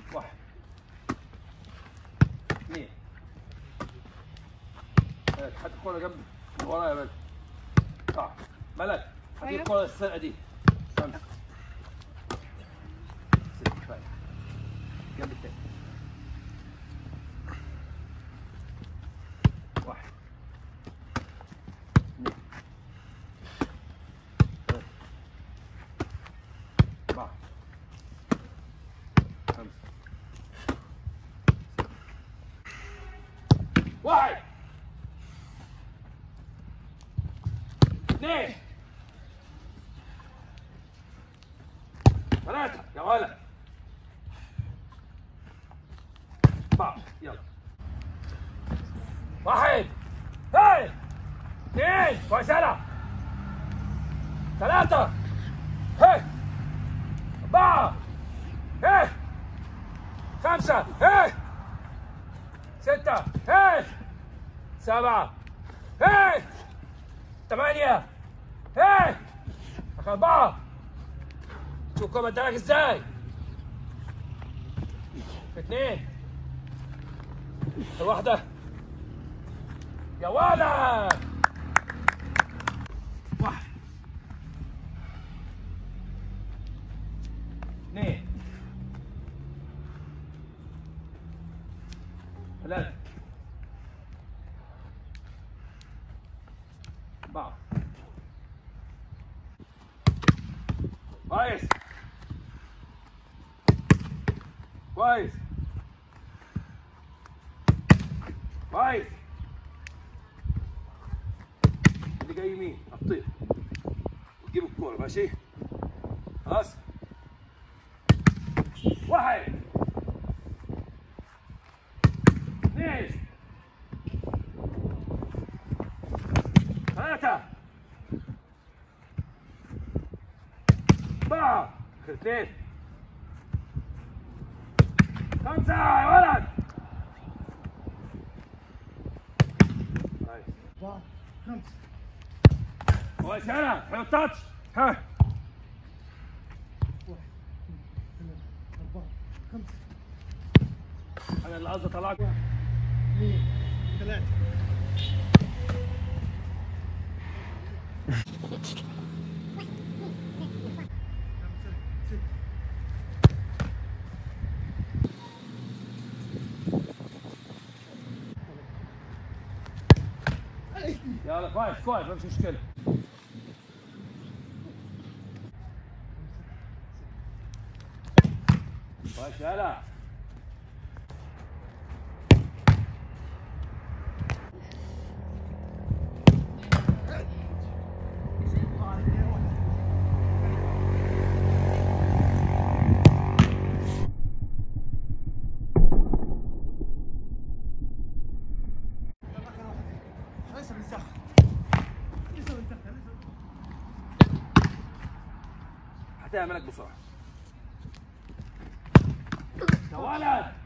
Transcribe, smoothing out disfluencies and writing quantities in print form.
واحد اثنين ثلاثة. حط الكورة جنب ورا يا ملك. صح ملك، حط الكورة السرقة دي. خمسة ستة. كفاية. جنب التاني. واحد اثنين ثلاثة أربعة خمسة واحد اثنين ثلاثة يا ولد. أربعة. يلا. واحد هاي اثنين كويس. يلا. ثلاثة هاي. أربعة هاي. خمسة هاي. ستة هاي. سبعة هاي. ثمانية هاي. آخر أربعة. شوف كم ادالك ازاي. اثنين. واحدة يا ولد. واحد اثنين ثلاثة أربعة. كويس كويس كويس. اللي جاي يمين هتطير وتجيب الكورة. ماشي خلاص. واحد اثنين ثلاثة أربعة. اثنين خمسة يا ولد. أربعة خمسة. كويس. هنا حلو التاتش. ها واحد اثنين ثلاثة أربعة خمسة. أنا اللي قصدي أطلعك. واحد اثنين ثلاثة. خمسة ستة. يلا كويس كويس مفيش مشكلة. كويس. يلا. هتعملك بسرعة يا ولد.